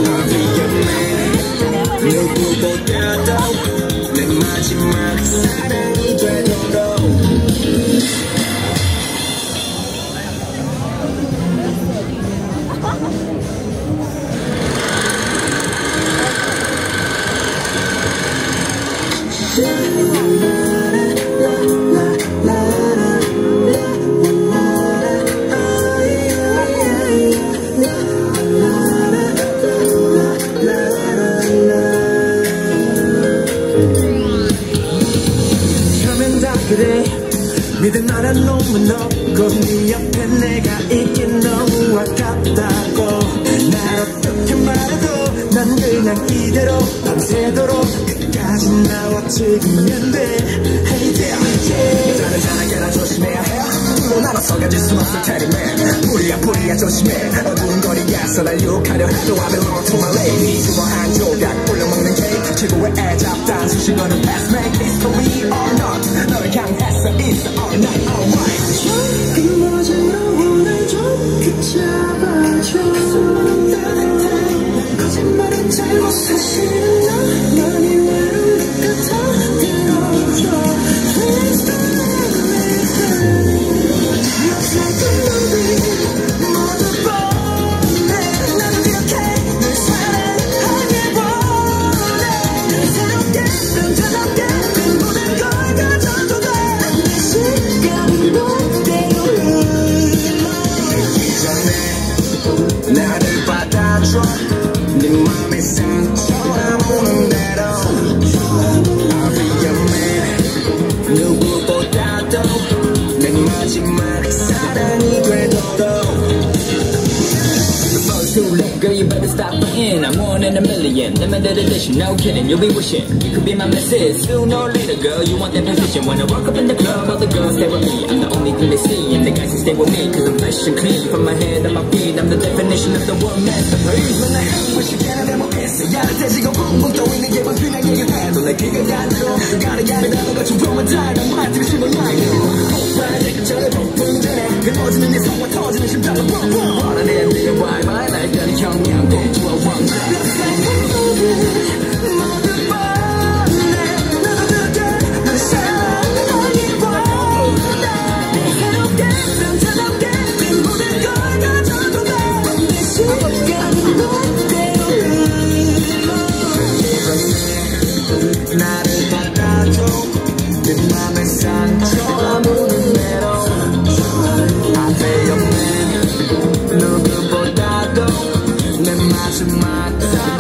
누구보다도 내 마지막 사랑이 되도록 그래 믿음 너란 놈은 없고 네 옆에 내가 있긴 너무 아깝다고 날 어떻게 말해도 난 그냥 이대로 밤새도록 끝까지 나와 즐기면 돼 Hey there 다른 사람에게나 조심해야 해 또 나눠서 가질 수 없을 테니 man 뿌리야 조심해 어두운 거리에서 날 유혹하려 해도 I belong to my lady 주먹 한 조각 올려먹는 케이크 최고의 애잡단 수식어는 pass make history or not 너를 향해서 it's all night all right 그 모습으로 날 좀 붙잡아줘 거짓말은 잘못 사실은 넌 이 외로운 것 같아 들어줘 Please don't 나를 받아줘 네 맘의 상처가 오는 대로 I'll be your man 누구보다도 내 마지막 사랑이 되도록 Too late, girl, you better stop playing. I'm one in a million. Limited edition, no kidding. You'll be wishing you could be my missus. Sooner or later, girl, you want that position. When I walk up in the club, all the girls stay with me. I'm the only thing they see, and the guys who stay with me. Cause I'm fresh and clean, from my head to my feet. I'm the definition of the word masterpiece. When I hang with you, can't ever miss it. 야를 떼지고 붕붕 떠있는 게 뭐 그냥 얘기해도 내 귀가 가늘어 가르가르다는 것좀 드라마타이한 말들이 심어 like 오빠의 내가 전에 폭풍 전에 끊어지는 내 성과 터지는 심장은 뻥뻥 원하는 내 와이와이 날까지 경량공주와 왕자 나를 받아줘 내 맘의 상처가 묻은 대로 앞에 없는 누구보다도 내 마지막